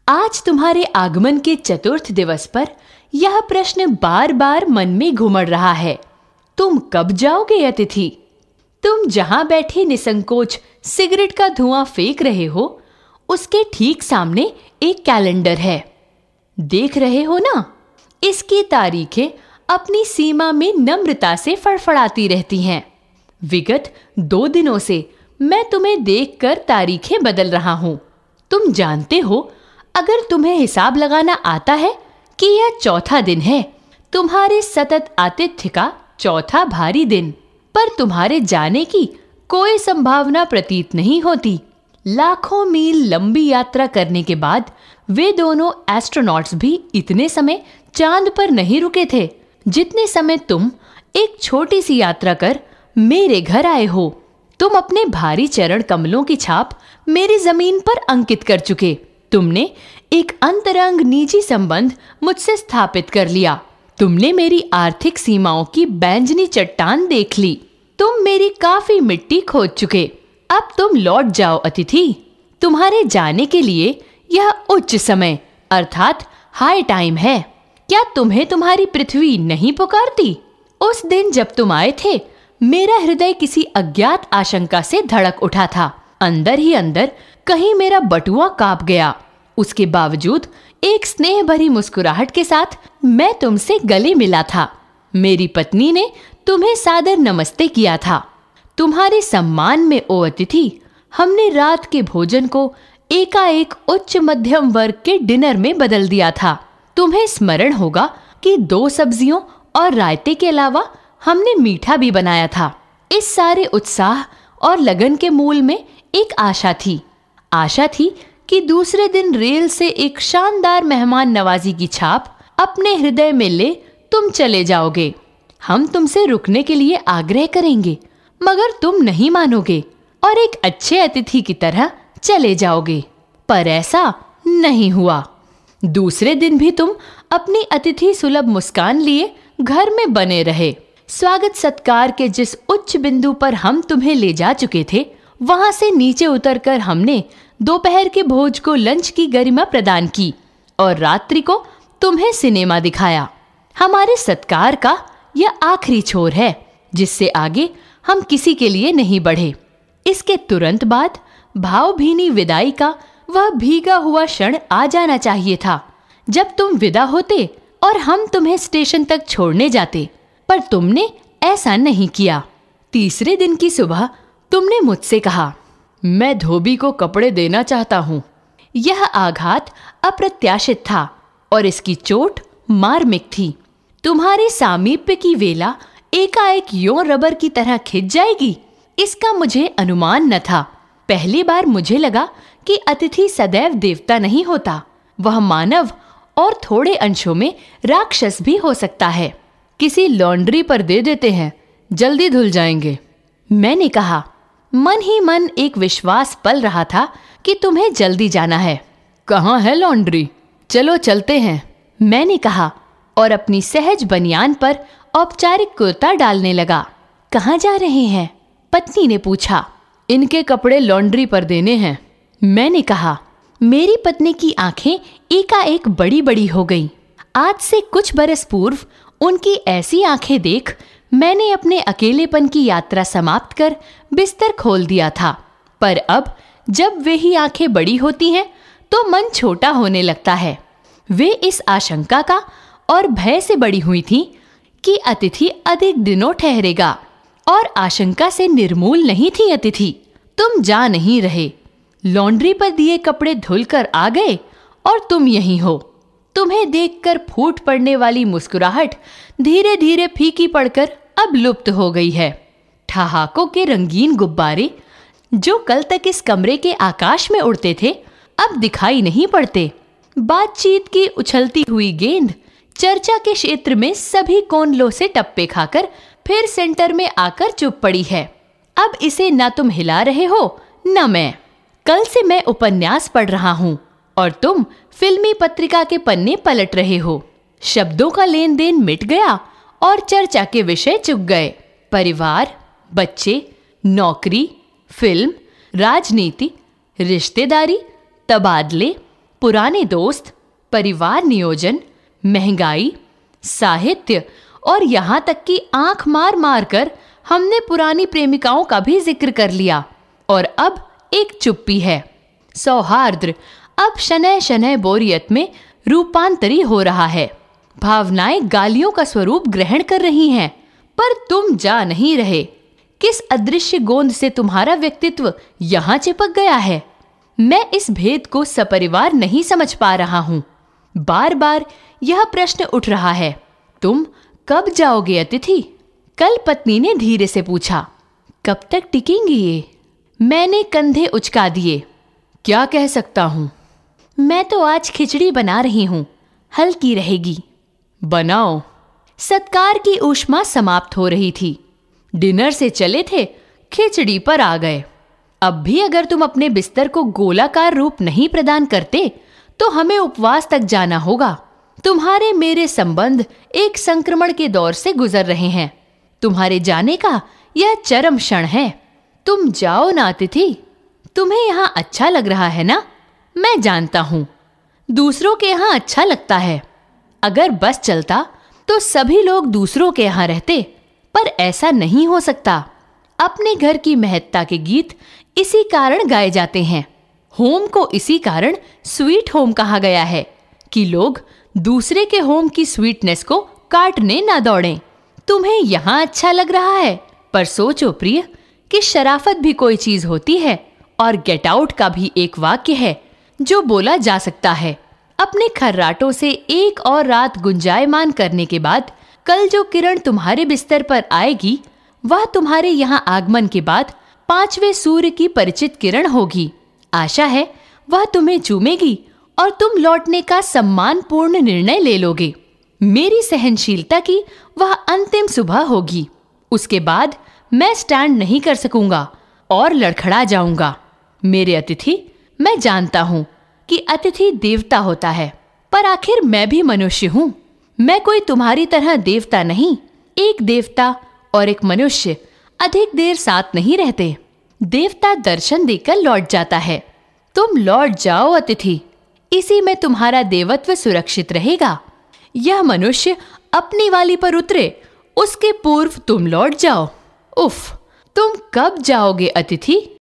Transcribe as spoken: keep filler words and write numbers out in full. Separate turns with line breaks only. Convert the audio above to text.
आज तुम्हारे आगमन के चतुर्थ दिवस पर यह प्रश्न बार बार मन में घुमड़ रहा है, तुम कब जाओगे अतिथि? तुम जहां बैठे निसंकोच सिगरेट का धुआं फेंक रहे हो, उसके ठीक सामने एक कैलेंडर है। देख रहे हो ना, इसकी तारीखें अपनी सीमा में नम्रता से फड़फड़ाती रहती हैं। विगत दो दिनों से मैं तुम्हें देखकर तारीखें बदल रहा हूं। तुम जानते हो, अगर तुम्हें हिसाब लगाना आता है कि यह चौथा दिन है, तुम्हारे सतत आतिथ्य का चौथा भारी दिन, पर तुम्हारे जाने की कोई संभावना प्रतीत नहीं होती। लाखों मील लंबी यात्रा करने के बाद वे दोनों एस्ट्रोनॉट्स भी इतने समय चांद पर नहीं रुके थे जितने समय तुम एक छोटी सी यात्रा कर मेरे घर आए हो। तुम अपने भारी चरण कमलों की छाप मेरी जमीन पर अंकित कर चुके। तुमने एक अंतरंग निजी संबंध मुझसे स्थापित कर लिया। तुमने मेरी आर्थिक सीमाओं की बैंजनी चट्टान देख ली। तुम मेरी काफी मिट्टी खोद चुके। अब तुम लौट जाओ अतिथि। तुम्हारे जाने के लिए यह उच्च समय अर्थात हाई टाइम है। क्या तुम्हें तुम्हारी पृथ्वी नहीं पुकारती? उस दिन जब तुम आए थे, मेरा हृदय किसी अज्ञात आशंका से धड़क उठा था। अंदर ही अंदर कहीं मेरा बटुआ कांप गया। उसके बावजूद एक स्नेह भरी मुस्कुराहट के साथ मैं तुमसे गले मिला था। मेरी पत्नी ने तुम्हें सादर नमस्ते किया था। तुम्हारे सम्मान में ओ अतिथि, हमने रात के भोजन को एकाएक उच्च मध्यम वर्ग के डिनर में बदल दिया था। तुम्हें स्मरण होगा कि दो सब्जियों और रायते के अलावा हमने मीठा भी बनाया था। इस सारे उत्साह और लगन के मूल में एक आशा थी। आशा थी कि दूसरे दिन रेल से एक शानदार मेहमान नवाजी की छाप अपने हृदय में ले तुम चले जाओगे। हम तुमसे रुकने के लिए आग्रह करेंगे, मगर तुम नहीं मानोगे और एक अच्छे अतिथि की तरह चले जाओगे। पर ऐसा नहीं हुआ। दूसरे दिन भी तुम अपनी अतिथि सुलभ मुस्कान लिए घर में बने रहे। स्वागत सत्कार के जिस उच्च बिंदु पर हम तुम्हें ले जा चुके थे, वहां से नीचे उतरकर हमने दोपहर के भोज को लंच की गरिमा प्रदान की और रात्रि को तुम्हें सिनेमा दिखाया। हमारे सत्कार का यह आखिरी छोर है, जिससे आगे हम किसी के लिए नहीं बढ़े। इसके तुरंत बाद भावभीनी विदाई का वह भीगा हुआ क्षण आ जाना चाहिए था, जब तुम विदा होते और हम तुम्हें स्टेशन तक छोड़ने जाते, पर तुमने ऐसा नहीं किया। तीसरे दिन की सुबह तुमने मुझसे कहा, मैं धोबी को कपड़े देना चाहता हूँ। यह आघात अप्रत्याशित था और इसकी चोट मार्मिक थी। तुम्हारे सामीप्य की वेला एकाएक यों रबर की तरह खिंच जाएगी, इसका मुझे अनुमान न था। पहली बार मुझे लगा कि अतिथि सदैव देवता नहीं होता, वह मानव और थोड़े अंशों में राक्षस भी हो सकता है। किसी लॉन्ड्री पर दे देते हैं, जल्दी धुल जाएंगे। मैंने कहा। मन ही मन एक विश्वास पल रहा था कि तुम्हें जल्दी जाना है। कहाँ है लॉन्ड्री? चलो चलते हैं, मैंने कहा और अपनी सहज बनियान पर औपचारिक कुर्ता डालने लगा। कहाँ जा रहे हैं? पत्नी ने पूछा। इनके कपड़े लॉन्ड्री पर देने हैं, मैंने कहा। मेरी पत्नी की आंखें एकाएक बड़ी बड़ी हो गईं। आज से कुछ बरस पूर्व उनकी ऐसी आंखें देख मैंने अपने अकेलेपन की यात्रा समाप्त कर बिस्तर खोल दिया था। पर अब जब वे ही आंखें बड़ी होती हैं तो मन छोटा होने लगता है। वे इस आशंका का और भय से बड़ी हुई थी कि अतिथि अधिक दिनों ठहरेगा, और आशंका से निर्मूल नहीं थी अतिथि। तुम जा नहीं रहे। लॉन्ड्री पर दिए कपड़े धुलकर आ गए और तुम यहीं हो। तुम्हें देखकर फूट पड़ने वाली मुस्कुराहट धीरे धीरे फीकी पड़कर अब लुप्त हो गई है। ठहाकों के रंगीन गुब्बारे जो कल तक इस कमरे के आकाश में उड़ते थे, अब दिखाई नहीं पड़ते। बातचीत की उछलती हुई गेंद चर्चा के क्षेत्र में सभी कोनलों से टप्पे खाकर फिर सेंटर में आकर चुप पड़ी है। अब इसे न तुम हिला रहे हो न मैं। कल से मैं उपन्यास पढ़ रहा हूँ और तुम फिल्मी पत्रिका के पन्ने पलट रहे हो। शब्दों का लेन देन मिट गया और चर्चा के विषय चुक गए। परिवार, बच्चे, नौकरी, फिल्म, राजनीति, रिश्तेदारी, तबादले, पुराने दोस्त, परिवार नियोजन, महंगाई, साहित्य और यहाँ तक कि आंख मार मार कर हमने पुरानी प्रेमिकाओं का भी जिक्र कर लिया। और अब एक चुप्पी है। सौहार्द अब शनय शनय बोरियत में रूपांतरी हो रहा है। भावनाएं गालियों का स्वरूप ग्रहण कर रही हैं, पर तुम जा नहीं रहे। किस अदृश्य गोंद से तुम्हारा व्यक्तित्व यहाँ चिपक गया है? मैं इस भेद को सपरिवार नहीं समझ पा रहा हूँ। बार बार यह प्रश्न उठ रहा है, तुम कब जाओगे अतिथि? कल पत्नी ने धीरे से पूछा। कब तक टिकेंगी ये? मैंने कंधे उचका दिए। क्या कह सकता हूँ? मैं तो आज खिचड़ी बना रही हूँ, हल्की रहेगी। बनाओ। सत्कार की ऊष्मा समाप्त हो रही थी। डिनर से चले थे, खिचड़ी पर आ गए। अब भी अगर तुम अपने बिस्तर को गोलाकार रूप नहीं प्रदान करते तो हमें उपवास तक जाना होगा। तुम्हारे मेरे संबंध एक संक्रमण के दौर से गुजर रहे हैं। तुम्हारे जाने का यह चरम क्षण है। तुम जाओ ना अतिथि। तुम्हें यहाँ अच्छा लग रहा है ना? मैं जानता हूँ दूसरों के यहाँ अच्छा लगता है। अगर बस चलता तो सभी लोग दूसरों के यहाँ रहते, पर ऐसा नहीं हो सकता। अपने घर की महत्ता के गीत इसी कारण गाए जाते हैं। होम को इसी कारण स्वीट होम कहा गया है कि लोग दूसरे के होम की स्वीटनेस को काटने ना दौड़ें। तुम्हें यहाँ अच्छा लग रहा है, पर सोचो प्रिय कि शराफत भी कोई चीज होती है और गेट आउट का भी एक वाक्य है जो बोला जा सकता है। अपने खर्राटों से एक और रात गुंजायमान करने के बाद कल जो किरण तुम्हारे बिस्तर पर आएगी वह तुम्हारे यहाँ आगमन के बाद पांचवें सूर्य की परिचित किरण होगी। आशा है वह तुम्हें चूमेगी और तुम लौटने का सम्मानपूर्ण निर्णय ले लोगे। मेरी सहनशीलता की वह अंतिम सुबह होगी। उसके बाद मैं स्टैंड नहीं कर सकूंगा और लड़खड़ा जाऊंगा। मेरे अतिथि, मैं जानता हूँ कि अतिथि देवता होता है, पर आखिर मैं भी मनुष्य हूँ। मैं कोई तुम्हारी तरह देवता नहीं। एक देवता और एक मनुष्य अधिक देर साथ नहीं रहते। देवता दर्शन देकर लौट जाता है। तुम लौट जाओ अतिथि, इसी में तुम्हारा देवत्व सुरक्षित रहेगा। यह मनुष्य अपनी वाली पर उतरे, उसके पूर्व तुम लौट जाओ। उफ, तुम कब जाओगे अतिथि?